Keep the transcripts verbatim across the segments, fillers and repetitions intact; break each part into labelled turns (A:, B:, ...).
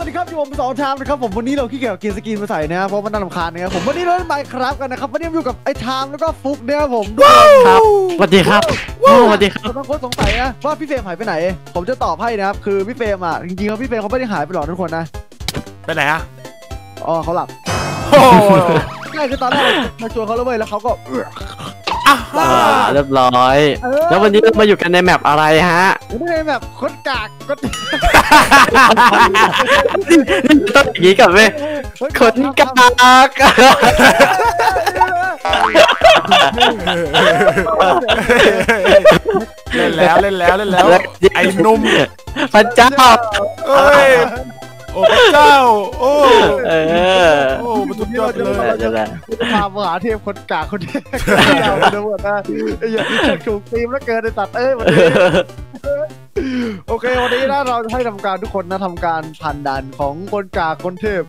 A: วัสดีครับอยู่ผมสองชามนะครับผมวันนี้เราขี้เกียจกินสกินมาใส่นะครับเพราะมันน่ารำคาญนะครับผมวันนี้เราเล่นไมค์ครับกันนะครับวันนี้อยู่กับไอ้ชามแล้วก็ฟุกเนี่ยผม
B: ครับสวัสดีครับสวัสดีครับ
A: บางคนสงสัยนะว่าพี่เฟรมหายไปไหนผมจะตอบให้นะครับคือพี่เฟรมอ่ะจริงๆแล้วพี่เฟรมเขาไม่ได้หายไปหรอกทุกคนนะ
C: ไปไหนอะ
A: อ๋อเขาหลับ
C: โอ้
A: ใช่คือตอนแรกมาชวนเขาแล้วเว้ยแล้วเขาก็
B: เรียบร้อยแล้ววันนี้เรามาอยู่กันในแมปอะไรฮะ
A: ในแมปคนกากก็
B: ต้องอย่างนี้กับเว้ยคนกาก
C: เล่นแล้วเล่นแล้วเล่นแล้วไอ้นุ่ม
B: พระเจ้า
C: เอ้ยโอ้พระเจ้าโอ้
B: เออ
C: โอ้มันสุดยอดเลย
A: พามหาเทพคนกากคนนี้เราดูหมดนะไอ้อย่างที่ถูกตีมแล้วเกินในตัดเอ้ยวันนี้โอเควันนี้นะเราจะให้ทำการทุกคนนะทำการผ่านด่านของคนกากคนเทพ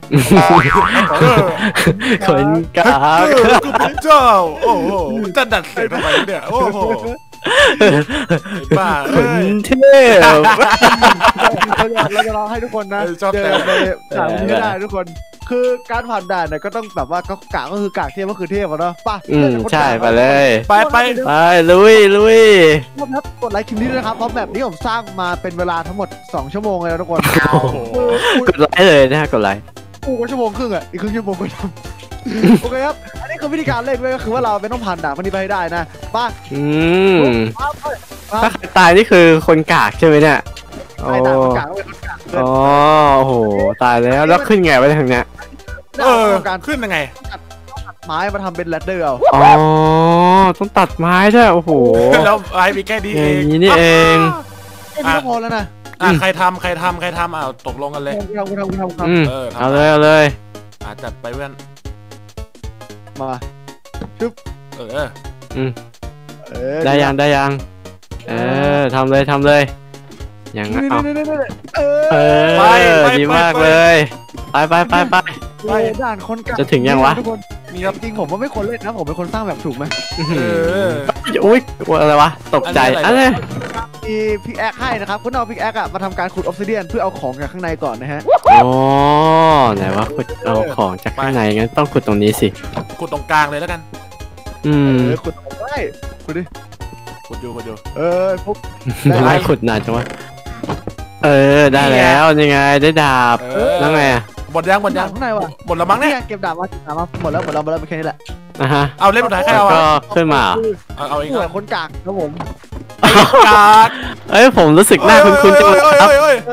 B: คนกาก
C: คือพระเจ้าโอ้โหจะดัดเสียงทำไมเนี่ยโอ้โหบ้า
B: คนเทพ
A: เราจะรอให้ทุกคนนะเจอในด่านนี้ได้ทุกคนคือการผ่านด่านเนี่ยก็ต้องแบบว่ากากก็คือกากเทพก็คือเทพเนาะป่ะ
B: อืมใช่ไปเลย
C: ไปไป
B: ไปลุยลุย
A: ครับกดไลค์คลิปนี้ด้วยนะครับเพราะแบบนี้ผมสร้างมาเป็นเวลาทั้งหมดสองชั่วโมงเลยนะทุกคน
B: กดไลค์เลยนะฮะกดไลค์
A: กูก็ชั่วโมงครึ่งอ่ะอีกครึ่งชั่วโมงก็ทำโอเคครับอันนี้คือวิธีการเล่นด้วยก็คือว่าเราเป็นต้องผ่านด่านพวกนี้ไปให้ได้นะป่ะ
B: อืมถ้าใครตายนี่คือคนกากใช่ไหมเนี่ย
A: โอ้
B: อ๋อโอ้โหตายแล้วแล้วขึ้นไงไปทางเนี้ย
C: เออการขึ้นยังไง
A: ตัดไม้มาทำเป็นแรดเดอร์เอา
B: อ๋อต้องตัดไม้ด้วยโอ้โห
C: แล้วไอ้มีแค่ดีเอง
B: นี่นี่เอง
A: แค่นี้ก็พอแล้วนะ
C: อ่ะใครทำใครทำใครทำอ่ะตกลงกันเลย
A: ทำทำทำท
B: ำเออเอาเลยเอาเลย
C: อ่ะจัดไปเพื่อน
A: มาชุบ
C: เออ
B: อืมได้ยังได้ยังเออทำเลยทำเลยยังเอาเออดีมากเลยไปไปไปไป
A: ไปด่านคนกัน
B: จะถึงยังวะ
A: มีครับจริงผมว่าไม่ควรเล่นนะผมเป็นคนสร้างแบบถูกไหม
C: เออ
B: อุ้ยอะไรวะตกใจอะไร
A: มีพิกแอคให้นะครับคุณเอาพิกแอคอะมาทำการขุดออฟซิเดียนเพื่อเอาของจากข้างในก่อนนะฮะ
B: อ๋อไหนวะขุดเอาของจากข้างในงั้นต้องขุดตรงนี้สิ
C: ขุดตรงกลางเลยแล้วกัน
B: อืม
A: ขุดได้ขุดดิ
C: ขุดอยู่ขุดอยู่
A: เออปุ๊บ
B: ได้ขุดนานจังวะเออได้แล้วยังไงได้ดาบแล้วไง
C: หมดยังหมดยัง
A: ข้างในวะ
C: หมดแล้วมั้งเนี่ย
A: เก็บดาบมาดาบมาหมดแล้วหมดแล้วหมดแล้วแค่นี้แหละ
B: อ่ะฮะ
C: เอาเล่มสุดท้ายใครเอา
B: ก็ขึ้นมา
C: เอาเอาอีก
A: คนกากครับผม
C: กาก
B: เอ้ยผมรู้สึกหน้าคุ้นๆจังเลยครับ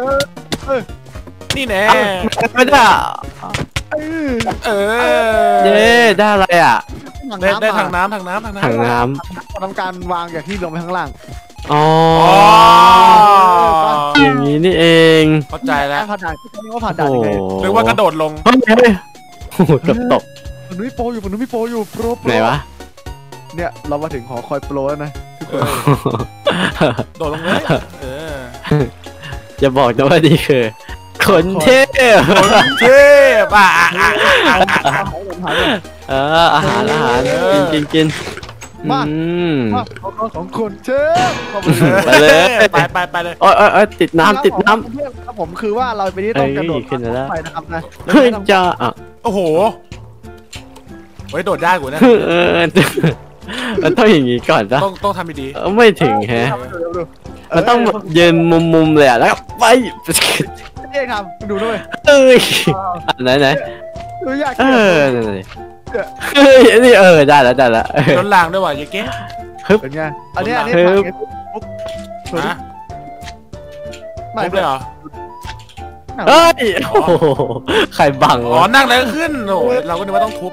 C: นี่แน่
B: ไม่ได้
C: เอ
B: อเย้ได้อะไรอ่ะ
C: ได้ได้ทางน้ำทางน้ำทางน้ำ
B: ทางน้ำ
A: ทำการวางอย่างที่ลงไปข้างล่าง
B: อ๋ออย่างนี้นี่เอง
C: เข้าใจแล้ว
A: ผ่านด่านนี่ว่าผ่านด่านยังไง
C: หรือว่ากระโดดลง
B: โอ้โหเกือบตก
A: มันไม่โปรอยู่มันไม่โปรอยู่โปร
B: ไหนวะ
A: เนี่ยเรามาถึงหอคอยโปรแล้วนะ
C: โดดลงเลยเออ
B: อย่าบอกนะว่านี่คือคนเทพ
C: คนเทพอ่ะ
B: เอออาหารอาหารกินกินกิน
A: มาของคนเชฟ
B: ไปเลย
C: ไปไปไปเลย
B: โอ้ยโอ้ยติดน้ำติดน้ำ
A: ครับผมคือว่าเราไปนี่ต้องกระโดด
B: ขึ้นแล้ว
A: ไปนะครับนะ
B: เฮ้ยจ้าอ่ะ
C: โอ้โหเฮ้ยโดดยากกว่านะ
B: มันต้องอย่างนี้ก่อนนะ
C: ต้องต้องทำดี
B: ๆไม่ถึงแฮะมันต้องยืนมุมๆเลยอ่ะแล้วไป
A: เอ๊ะครับดูด้วย
B: เอ้ยไหนไหนเออเฮ้ยนี่เออได้แล้วได้แล้ว
C: โดนล่างด้วยว่ะยังเก๊
A: เป็นไงอันนี้อันนี้ปุ๊บ
C: ฮะไม่เลยเหรอ
B: เฮ้ยโอ้ใครบัง
C: อ๋อนั่งแล้วขึ้นโอ้เราก็นึกว่าต้องทุบ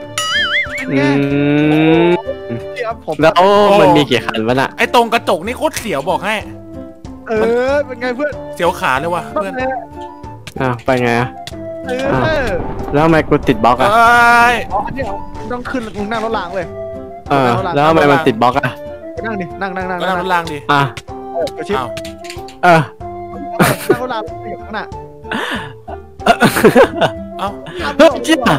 B: แล้วมันมีกี่คันวะน่ะ
C: ไอ้ตรงกระจกนี่โคตรเสียวบอกให้
A: เออเป็นไงเพื่อน
C: เสียวขาเลยว่ะเพื่อน
B: อ้าวไปไงอ่ะแล้วทำไมกูติดบล็อกอ่ะ
A: อ๋ออันนี้ต้องขึ้นนั่งรถรางเลย
B: เออแล้วทำไมมันติดบล็อกอ่ะ
A: นั่งดินั่งนั่งนั่ง
C: นั่งรถรางดิ
B: อ่ะ
A: ชิบ
B: เออ
A: นั่งรถรางอยู่ข้างหน้า
C: เอ้า
B: เฮ้ยจิ๊บอ่ะ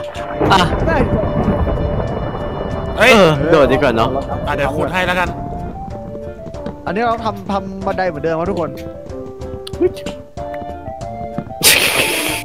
C: เฮ้ย
B: โดดดีกว่าเนาะ
C: เดี๋ยวขุดให้แล้วกัน
A: อันนี้เราทำทำบันไดเหมือนเดิมครับทุกคน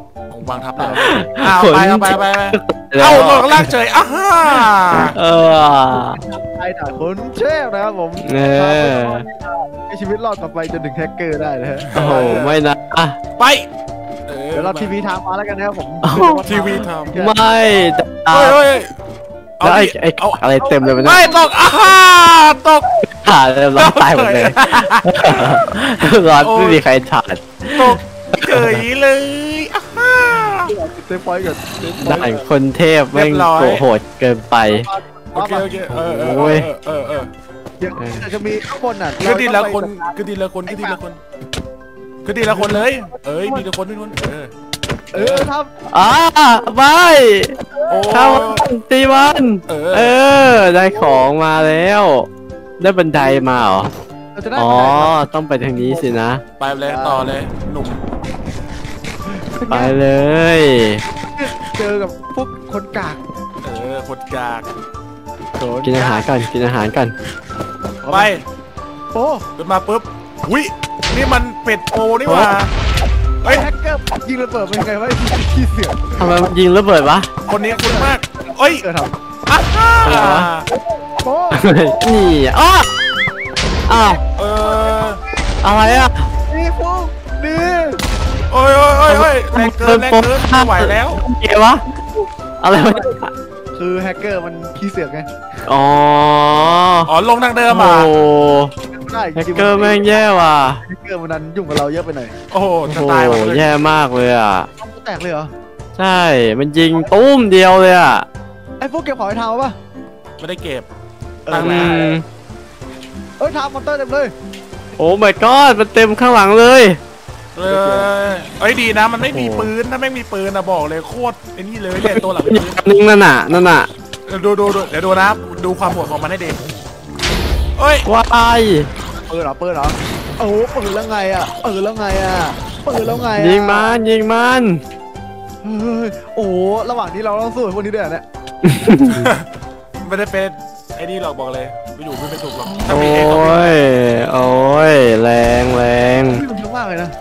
C: วางทับเลยอ้าวไปเอาไปไปไปเอ้าลงล่างเฉยอ้าฮ่า
B: เออ
A: ไอ้ด่าคนเชฟนะครับผม
B: เออ
A: ให้ชีวิตรอดต่อไปจนถึงแฮกเกอร์ได้เลยฮะ
B: โอ้โหไม่นะ
C: ไป
A: เดี๋ยวเราทีวีทำมาแล้วกันนะครับผม
C: ทีวีทำ
B: ไม่
C: เฮ้ย
B: แล้วไอ้ไอ้อะไรเต็มเลยมัน
C: ไม่ตกอ้าตก
B: ถ่านเลยร้อนตายหมดเลยร้อนไม่มีใครถ่าน
C: ตกเฉยเลยอ้า
A: เต็มปอยก่อน
B: ด่านคนเทพแม่งโหดเกินไป
C: โอเคโอเคเออเออเออเออ
A: เดี๋ยวจะมีข้างบนอ่ะ
C: คือดีละคนคือดีละคนคือดีละคนคือดีละคนเลยเอ้ยดีละคนดีละคนเออ
A: เออท
B: ำอ่าไม่เข้าตีมันเออได้ของมาแล้วได้บันไดมาเหรออ๋อต้องไปทางนี้สินะ
C: ไปเลยต่อเลยหนุ่ม
B: ไปเลย
A: เจอกับพวกคนกาก
C: เออคนกาก
B: กินอาหารกันกินอาหารกัน
C: ไป
A: โอ้
C: ขึ้นมาปุ๊บวินี่มันเป็ดโปนี่หว่า
A: ไอ้แฮกเกอร์ยิงระเบิดเป็นไงวะขี้เสือก
B: ทำไมมันยิงระเบิดวะ
C: คนนี้คุ้นมากเอ้ย
A: เออท
C: ำอ้า
A: โอ้
B: นี่อ้ออ้าว
C: เออ
B: อะไรอ่ะ
A: นี่พวกนี่
C: โอ้ยโอ้ยโอ้ยโอ้ยแรงเกินแรงเกินไม่ไหวแล้ว
B: เก๋วะอะไรวะ
A: คือแฮกเกอร์มันขี้เสือกไง
B: อ๋อ
C: อ๋อลงทางเดิมอ่ะ
B: แฮกเกอร์แม่งแย่ว่ะ
A: แฮกเกอร์มันนั้นยุ่งกับเราเยอะไปหน่อย
C: โอ้โห
B: จะตายแย่มากเลยอ่ะ
A: แตกเลยเหรอ
B: ใช่มันยิงตุ้มเดียวเลยอ่ะ
A: ไอ้พวกเก็บของไอ้ทาวป่ะ
C: ไม่ได้เก็บ
B: ตั้งแต่
A: เอ้ยทาวมอนเตอร์เต็มเลย
B: โอ้ my god มันเต็มข้างหลังเลย
C: เออเอ้ยดีนะมันไม่มีปืนถ้าไม่มีปืนนะบอกเลยโคตรไอ้นี่เลยเนี่ยตัวหลัง
B: นึงนั่นน่ะนั่นน่ะ
C: ดูดูดูเดี๋ยวดูนะดูความโหดของมันให้ดีเอ้ย
B: ว้าย
A: เปิดเหรอเปิดเหรอโอ้เปิดแล้วไงอ่ะเปิดแล้วไงอ่ะเปิดแล้วไง
B: ยิงมันยิงมัน
A: เฮ้ยโอ้ระหว่างนี้เราต้องสู้พวกนี้ด้วยเนี่ย
C: ไม่ได้เป็นไอ้นี่หรอกบอกเลยไปอยู่ไม่เป็นถูกหรอก
B: โอ้ยโอ้ยแรงแรง
A: มันเยอะมากเลยนะ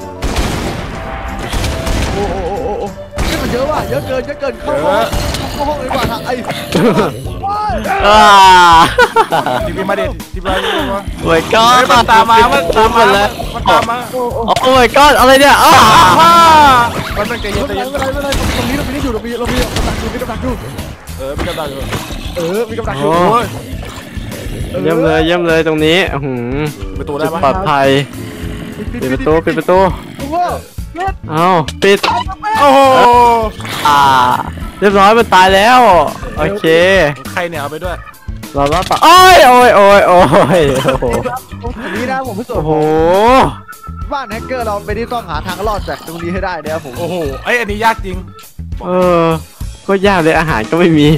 A: โอ้โอ้โอ้โอ้นี่มันเยอะว่ะเยอะเกินเยอะเกินเข้าห้องเข้าห้องดีกว่าไอ้
B: อ่า
C: ทีวีมาเด็ดทีวีมา
B: โอ้ยก้อน
C: มันตามมามันตามมาแล้วมันตามมา
B: โอ้ยก้อนอะไรเนี่ยอ้า
C: มันเป็นใจเย็นใจเย็น
A: ไม่เป็นไรไม่เป็นไรตรงนี้เราไม่ได้อยู่เรามีเรามีกำลังอยู่มีกำลังอยู่
C: เออมีกำลังอยู่
A: เออมีกำลังอยู่
B: เยี่ยมเลยเยี่ยมเลยตรงนี้หืม
C: ประตูได้ไหม
B: ปลอดภัยปิดประตูปิดประตูเอาปิด
C: โอ้โห
B: อ่าเรียบร้อยมันตายแล้วโอเค
C: ใครเนี่ยเอาไปด้วย
B: เราล้อต่อโอ้ยโอ้ยโอ้ยโอ้ยโอ้โห
A: นี่นะผมพิสูจน์
B: โอ้โห
A: บ้านแฮกเกอร์เราไปที่ต้องหาทางรอดจากตรงนี้ให้ได้นะครับผม
C: โอ้โหไอ้อันนี้ยากจริง
B: เออก็ยากเลยอาหารก็ไม่มี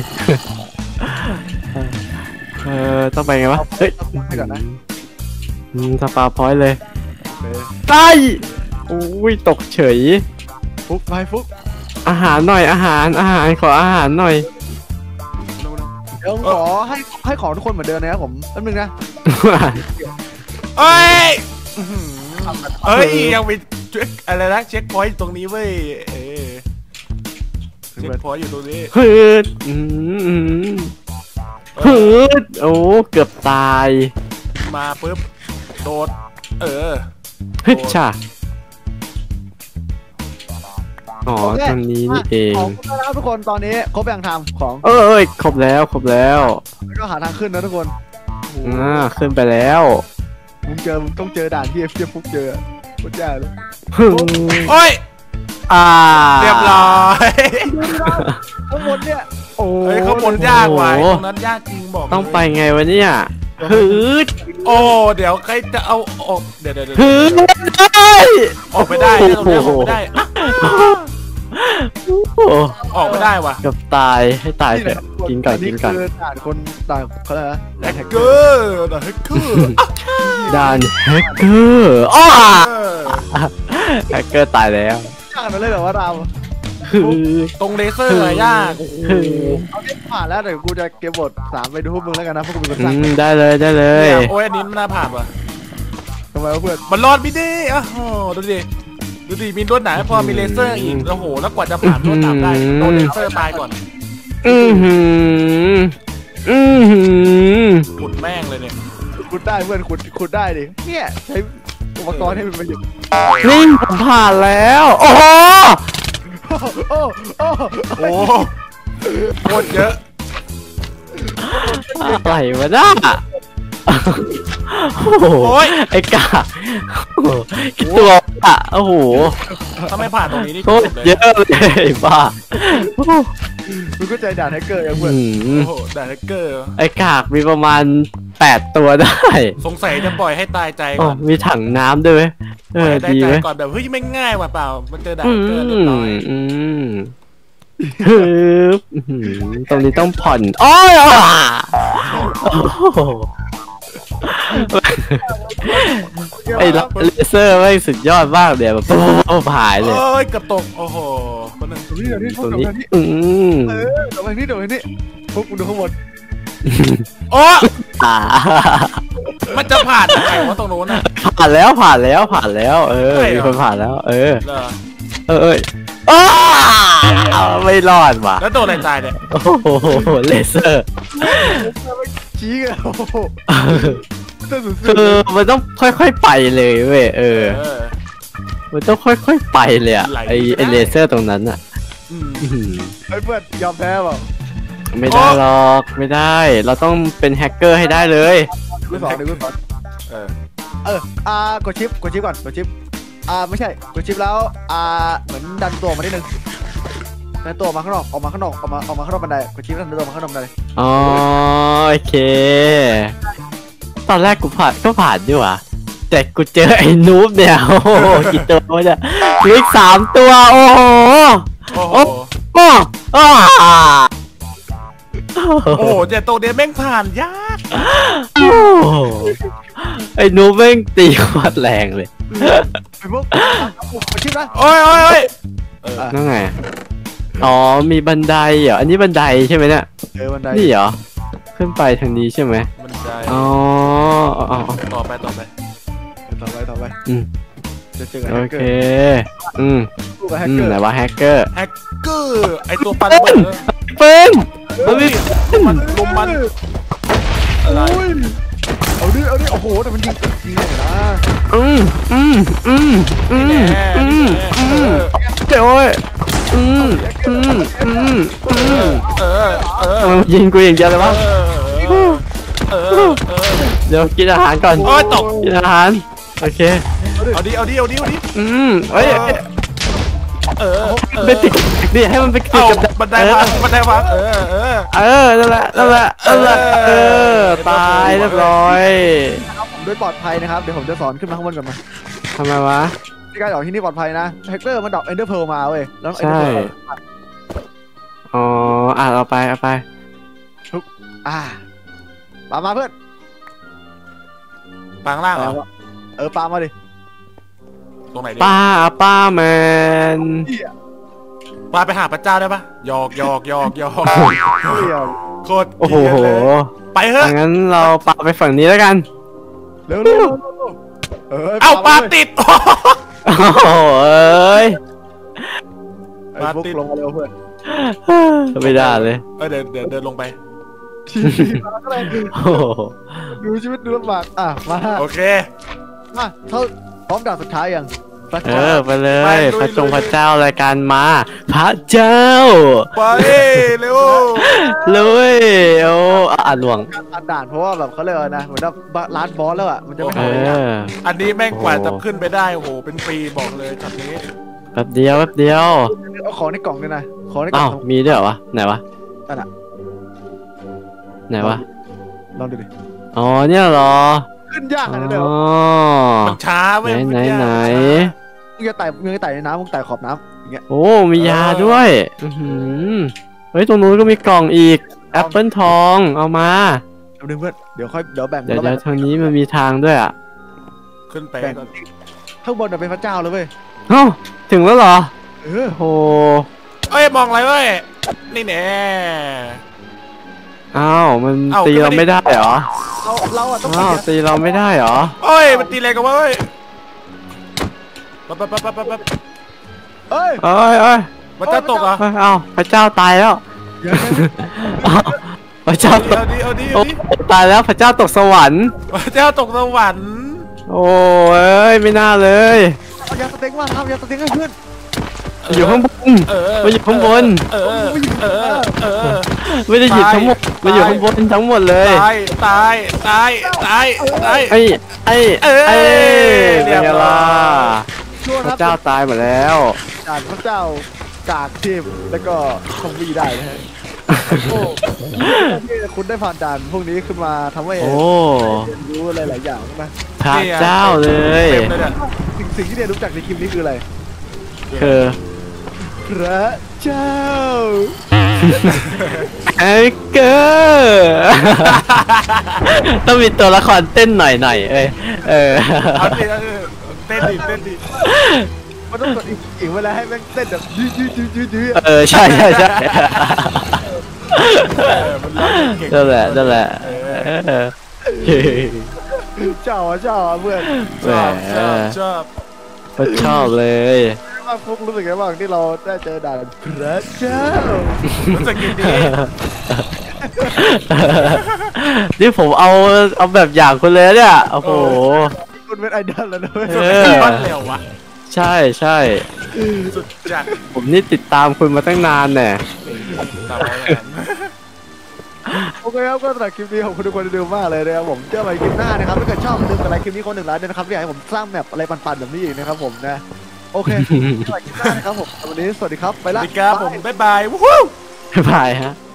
B: เออต้องไปไงวะเฮ้ย
A: ก่อนนะ
B: อืมสปาพอยต์เลยตายอุ้ยตกเฉย
A: ฟุกไปฟุก
B: อาหารหน่อยอาหารอาหารขออาหารหน่อย
A: เดี๋ยวขอให้ให้ของทุกคนเหมือนเดิมนะครับผมแป๊บนึงนะ
C: เอ้ยเอ้ยยังมีเช็คอะไรนะเช็คพอยต์ตรงนี้เว้ยเช็คพอยต์อยู่ตรงนี้
B: ฮึดฮึดโอ้เกือบตาย
C: มาปุ๊บโดดเออ
B: ฮึดช่าอ๋อตรงนี้นี่เอง
A: ของแล้วทุกคนตอนนี้ครบยังทำของ
B: เอ้ยครบแล้วครบแล้ว
A: แล้วก็หาทางขึ้นนะทุกคน
B: อ่าขึ้นไปแล้ว
A: มึงเจอมึงต้องเจอด่านที่เอฟเจฟุกเจอโคตรยากเลย
C: โอ้ย
B: อ่า
C: เรียบร้อย
A: ข้างบนเนี่ย
C: โอ้ยข้างบนยากว่ะตรงนั้นยากจริงบอก
B: ต้องไปไงวะเนี่ยฮึด
C: โอ้เดี๋ยวใครจะเอาออกเดี๋ยวเดี๋ยว
B: ฮึดได้
C: ออกไปได้ตรงนี้ออกไปได้ออกไม่ได้ว่ะ
B: กับตายให้ตายเถอะกินก่อนกินก่อน
A: ด่านคนด่านเขาอะไรนะ
C: แฮกเกอร์ด่านแฮกเกอร์
B: ด่านแฮกเกอร์อ้าแฮกเกอร์ตายแล้ว
A: ยากนั่นเลยเหรอว่าเรา
C: ตรงเลเซอร์ยาก
A: เอาเล่นผ่านแล้วเดี๋ยวกูจะเก็บบทสามไปดูพวกมึงแล้วกันนะพวกมึง
B: สร้างได้เลยได้เลย
C: โอ้ยอันนี้มันน่าผ่านว่ะ
A: ทำไมวะเพื่อน
C: มันรอดไม่ได้อ้าวดูดิดูดิมีลวดหนามพอมีเลเซอร์อีกโอ้โหแล้วกว่าจะผ่านลวดหนามได้โดนเลเซอร์ตายก่อน
B: อือหืออือหือ
C: ขุดแม่งเลยเนี่ย
A: ขุดได้เพื่อนขุดขุดได้ดิเนี่ยใช้อุปกรณ์ให้มันประโยชน์
B: นี่ผมผ่านแล้วโอ้โห
A: โอ้โอ้
C: โอ้โคตรเยอะ
B: อะไรวะน่าโอ้ยไอ้กากี่ตัวอ่ะโอ้โห
C: ถ้าไม่ผ่านตรงนี้นี่
B: โคตรเยอะเลยบ้า
A: มึงก็ใจด่าแฮกเกอร์ยังเพื่อน
C: โอ้โหด่าแฮกเกอร์
B: ไอ้กากมีประมาณแปดตัวได้
C: สงสัยจะปล่อยให้ตายใจก่อน
B: มีถังน้ำด้วยเออดีไหม
C: ก่อนแบบเฮ้ยไม่ง่ายว่ะเปล่ามันเจอด่าแฮกเกอร์เรียบร้อย
B: ตรงนี้ต้องผ่อนโอ้ยไอ้เลเซอร์ไม่สุดยอดมากเดี๋ยวแบบปุ๊บหายเลย
C: โอ้ยกระตกโอ้โห
A: คนนึงตรงนี้เดี๋ยวนี้ตรงนี้
B: อืม
A: เออตรงนี้ตรงนี้พวกกูดูข้างบน
C: โอ้มันจะผ่านยังไงวะตรงโน้นอ่ะ
B: ผ่านแล้วผ่านแล้วผ่านแล้วเออมีคนผ่านแล้วเออเออเออไม่รอดว่ะ
C: แล้วโดนอะไรตายเนี่ย
B: โอ้โหเลเซอร์
A: ชี้กันโอ้โห
B: คือมันต้องค่อยๆไปเลยเว้ยเออมันต้องค่อยๆไปเลยอะไอไอเลเซอร์ตรงนั้นอะ
A: ไอเพื่อนยอมแพ้เปล่า
B: ไม่ได้หรอกไม่ได้เราต้องเป็นแฮกเกอร์ให้ได้เลย
A: กูสอนกูสอนเออเอออ่ากดชิปกดชิปก่อนกดชิปอ่าไม่ใช่กดชิปแล้วอ่าเหมือนดันตัวมาได้หนึ่งดันตัวมาข้างนอกออกมาข้างนอกออกมาออกมาข้างนอกบันไดกดชิปดันตัวมาข้างนอกบันได
B: อ๋อโอเคตอนแรกกูผ่านก็ผ่านด้วยว่ะแต่กูเจอไอ้นูบเนี่ยโอ้โหกี่ตัววะเนี่ยอีกสามตัวโอ้โห
C: โอ้โห
B: โอ้โห
C: โอ้โหเจตัวเนี้ยแม่งผ่านยาก
B: ไอ้นูบแม่งตีวัดแรงเลย
A: ไอ้พวกมาชิปนะ
C: โอ้ยโอ้ยโอ้ย
B: นั่นไงอ๋อมีบันไดเหรออันนี้บันไดใช่ไหมเนี่ย
A: เออบันได
B: นี่เหรอขึ้นไปทางนี้ใช่ไหม
C: บันได
B: อ๋อ
C: ต่อไปต่อไป
A: ต่อไปต่อไป
B: อืม
A: จะเจอ
B: โอเคอืมอืมไหนว่าแฮกเกอร์
C: แฮกเกอร์ไอตัวปันเ
B: ปืนปืนมันมี
C: มันลมมัน
A: อะไรเอาดิเอาดิโอ้โหแต่มันยิงยิงเลยนะ
B: อืมอืมอืมอืมอืมอืมเจ้าโอ้ยอืมอืมอืมอืม
C: เออเออ
B: ยิงกูอย่างเดียวเลยวะเดี๋ยวกินอาหารก่อนกินอาหารโอเค
C: เอาดิเอาดิเอาดิเอาดิ
B: อืมเฮ้ย
C: เออ
B: ไปติดดิให้มันไปติดกับ
C: บันไดวางบันไดวางเออเออ
B: เออนั่นแหละนั่นแหละนั่นแหละเออตายเรียบร้อย
A: ผมด้วยปลอดภัยนะครับเดี๋ยวผมจะสอนขึ้นมาข้างบนก่อนมา
B: ทำไมวะ
A: ที่การออกที่นี่ปลอดภัยนะแฮกเกอร์มันดรอปเอนเดอร์เพลมาเว้ยแล้ว
B: ใช่อ๋ออ่ะเอาไปเอาไป
A: ทุกอ่าปามาเพื่อน
C: ปางล่างเหรอ
A: เออปามาดิ
C: ตรงไหนดิ
B: ป้าป้าแมน
C: ปาไปหาพระเจ้าได้ปะหยอกหยอกหยอกหยอกโคตร
B: โอ้โห
C: ไปเถอะ
B: งั้นเราปาไปฝั่งนี้แล้วกัน
A: เร็วเร็ว
C: เอ้าปาติด
B: โอ้ย
A: ปาติดลงมาเร็วเพื่อน
B: ไม่ได้เลย
C: เออเดินเดินเดินลงไป
A: ดูชีวิตดูลำบากอ่ะมา
C: โอเค
A: มาเท่าพร้อมด่านสุดท้ายยัง
B: เออไปเลยพระจงพระเจ้ารายการมาพระเจ้า
C: ไปเร็ว
B: เลยโอ้อ่านหลวง
A: การด่านเพราะว่าแบบเขาเลยนะเหมือนว่าร้านบอสแล้วอ่ะมันจะไม่
C: อันนี้แม่งกว่าจะขึ้นไปได้โอ้โหเป็นปีบอกเลยจับนี้
B: แป๊บเดียวแป๊บเดียว
A: เอาของในกล่องด้วยนะของในก
B: ล่องมีด้วยเหรอวะไหนวะ
A: นั่นอ่ะ
B: ไหนวะ
A: ลองดูดิ
B: อ๋อเนี่ยหรอ
A: ขึ้นยากนะเดี๋ยว
C: มันช้าเว้ย
B: ไหนไหน
A: มึงจะไต่มึงจะไต่ในน้ำมึงไต่ขอบน้ำอย่างเงี้ย
B: โอ้มียาด้วยเฮ้ยตรงนู้นก็มีกล่องอีกแอปเปิลทองเอามา
A: เอาดึงเพื่อนเดี๋ยวค่อยเดี๋ยวแบ่ง
B: เดี๋ยวทางนี้มันมีทางด้วยอ่ะ
C: ขึ้นไป
A: ข้างบนเป็นพระเจ้าเลยเว้ย
B: เอ้าถึงแล้วเหรอ
A: เออ
B: โอ้
C: เอ้ยมองอะไรเว้ยนี่แน่
B: อ้าวมันตีเราไม่ได้เหรอ
A: เราเราอ่ะต้อง
B: ตีเราไม่ได้เหรอ
C: เอ้ยมันตีอะไรกันวะเว้ยปั๊บปั๊บปั๊บปั๊บปั๊บ
A: เอ้ย
B: เอ้ยเอ้ย
C: พระเจ้าตกเหรอ
B: เอ้ยเอ้าพระเจ้าตายแล้ว
A: เดี๋ยว
B: เอ้าพระเจ้าตก
C: เอาดิเอาดิ
B: โอ้
C: เอาดิ
B: ตายแล้วพระเจ้าตกสวรรค์
C: พระเจ้าตกสวรรค์
B: โอ้ยไม่น่าเลย
A: เอายาสเต็งมาครับยาสเต็งให้เพื่อน
B: อยู่ข้างบน
C: เออ
B: มันอยู่ข้างบน
C: เออเออเออ
B: ไม่ได้หยิบทั้งหมดมันอยู่ข้างบนทั้งหมดเลย
C: ตายตายตายตายตาย
B: ไอ้ไอ้
C: เอ้ย
B: ไอ้
C: เรี
B: เป็น
C: ยบ
B: ไง
C: ร้อย
B: ล่ะ
A: ช่วง
B: พ
A: ครั
B: ระ
A: บ
B: เจ้าตายหมดแล้ว
A: ด่านพระเจ้ากากเทพแล้วก็คอมบี้ได้นะฮะโอ้คุณได้ผ่านด่านพวกนี้ขึ้นมาทำให้
B: โอ้
A: เรียนรู้อะไรหลายอย่างนะ
B: พระเจ้าเลย
C: เต็มเลยเนี่ย
A: สิ่งสิ่งที่เรียนรู้จากในคลิปนี้คืออะไร
B: คือ
A: พระเจ้า
B: ไอ้เกอร์ต้องมีตัวละครเต้นหน่อยหน่อยๆเอ้ยเออ
C: เอาดิเอาดิเต้นดิเต้นดิ
A: มันต้องกดอีกอีกเวลาให้แม่งเต้นแบบยืดยืดยืดยืดยืด
B: เออใช่ใช่ใช่
C: เออมันร้องเก่ง
B: นั่นแหละนั่นแหละเออ
A: เจ้าอ่ะเจ้าอ่ะเพื่อน
C: ชอบชอบชอบ
B: ก็ชอบเลย
A: ว่าฟุกรู้สึกไงบ้างที่เราได้เจอด่านพระเจ้า
C: รู้สึกยินดี
B: นี่ผมเอาเอาแบบอย่างคุณเลยเนี่ยโอ้โห
A: คุณเป็นไอดอลแล้วนะเว้ย
B: เอ
C: สุด
B: อ
C: ยอดเร็ววะ
B: ใช่ใช่
C: สุดจัด
B: ผมนี่ติดตามคุณมาตั้งนานเนี่ย
C: ตามไป
A: โอเคครับก็สำหรับคลิปนี้ขอบคุณทุกคนที่ดูมากเลยนะครับผมเจอกันใหม่คลิปหน้านะครับถ้าเกิดชอบอย่าลืมกดไลค์คลิปนี้คนหนึ่งไลค์ด้วยนะครับที่อยากให้ผมสร้างแมปอะไรปันๆแบบนี้อีกนะครับผมนะโอเคเจอกันใหม่คลิปหน้านะครับผมวันนี้สวัสดีครับไป
C: ส
A: ละ
C: วัสดีครับผมบ๊ายบายวู้ฮู้
B: บ๊ายบายฮะ